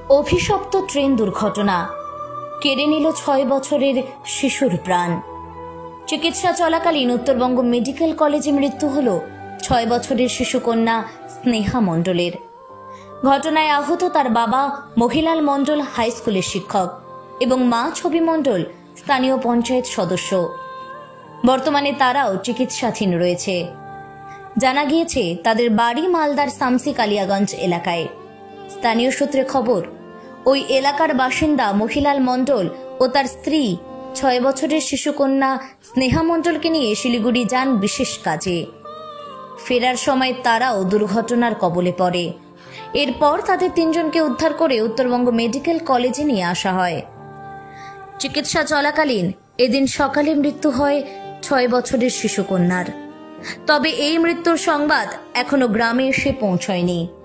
অভিশপ্ত ট্রেন দুর্ঘটনা কেড়ে নিল ৬ বছরের শিশুর প্রাণ। চিকিৎসা চলাকালীন উত্তরবঙ্গ মেডিকেল কলেজে মৃত্যু হল ৬ বছরের শিশুকন্যা স্নেহা মণ্ডলের। ঘটনায় আহত তার বাবা মহিলাল মণ্ডল হাই স্কুলের শিক্ষক এবং মা ছবি মণ্ডল স্থানীয় পঞ্চায়েত সদস্য। বর্তমানে তারাও চিকিৎসাধীন রয়েছে। জানা গিয়েছে তাদের বাড়ি মালদার শামসি কালিয়াগঞ্জ এলাকায়। স্থানীয় সূত্রে খবর, ওই এলাকার বাসিন্দা মহিলাল মণ্ডল ও তার স্ত্রী ৬ বছরের শিশুকন্যা স্নেহা মণ্ডলকে নিয়ে শিলিগুড়ি যান বিশেষ কাজে। ফেরার সময় তারাও দুর্ঘটনার কবলে পড়ে। এরপর তাদের ৩ জনকে উদ্ধার করে উত্তরবঙ্গ মেডিকেল কলেজে নিয়ে আসা হয়। চিকিৎসা চলাকালীন এদিন সকালে মৃত্যু হয় ৬ বছরের শিশুকন্যার। তবে এই মৃত্যুর সংবাদ এখনো গ্রামে এসে পৌঁছয়নি।